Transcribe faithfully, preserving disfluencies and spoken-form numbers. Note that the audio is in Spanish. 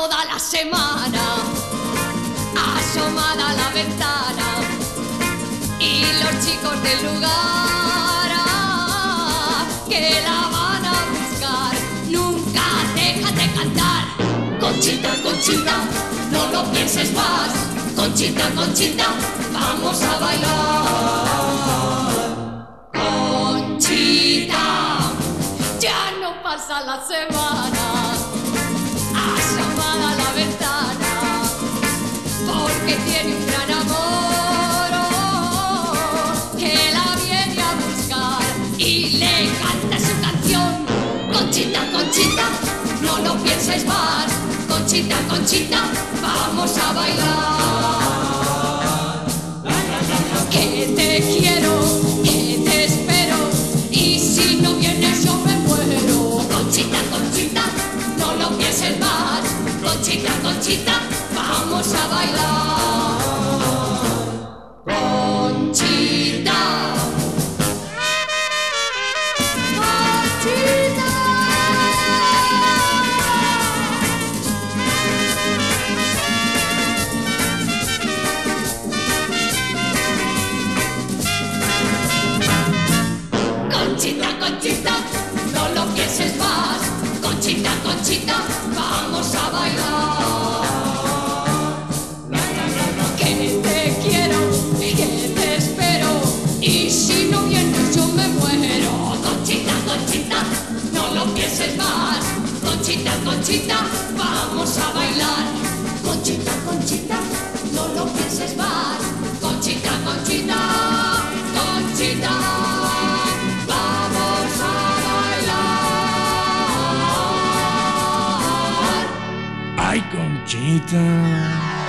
toda la semana, asomada a la ventana, y los chicos del lugar ah, que la van a buscar, nunca dejan de cantar. Conchita, Conchita, no lo pienses más. Conchita, Conchita, vamos a bailar. Conchita, ya no pasa la semana, asomada a la ventana, porque tiene un gran amor oh, que la viene a buscar y le canta su canción. Conchita, Conchita, no lo pienses más. Conchita, Conchita, vamos a bailar. Que te quiero, que te espero, y si no vienes yo me muero. Conchita, Conchita, no lo pienses más. Conchita, Conchita, vamos a bailar. Conchita, Conchita. Conchita, Conchita, no lo pienses más. Conchita, Conchita, vamos a bailar. Que te quiero, que te espero, y si no vienes yo me muero. Conchita, Conchita, no lo pienses más. Conchita, Conchita, vamos a bailar. Conchita, Conchita, no lo pienses más. Conchita, Conchita, Conchita. Ay, Conchita.